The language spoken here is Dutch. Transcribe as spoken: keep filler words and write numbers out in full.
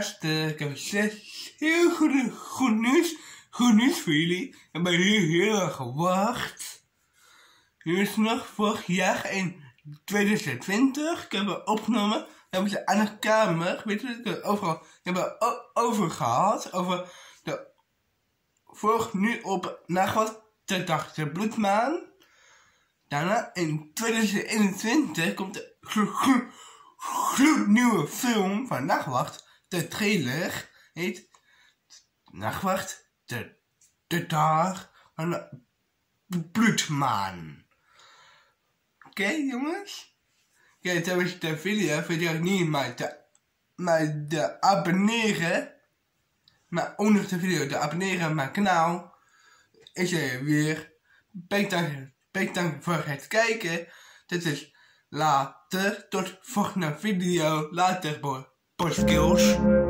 gasten. Ik heb zes heel goed, goed nieuws. Goed nieuws voor jullie. Ik heb hier heel erg gewacht. Hier is nog vorig jaar in twintig twintig. Ik heb het opgenomen. Dan hebben ze aan de kamer. Weet je, ik heb overal ik heb het over gehad. Over de vorig nu op nachtwacht de dag de bloedmaan. Daarna in twintig eenentwintig komt de gloednieuwe film van Nachtwacht. De trailer heet Nachtwacht de, de dag van de bloedmaan. Oké okay, jongens? Oké, okay, tijdens de video vergeet niet maar te, maar te abonneren. Maar ook nog de video te abonneren op mijn kanaal. Is er weer. Bedankt. Bedankt voor het kijken. Dit is later. Tot volgende video. Later, boy. Skills.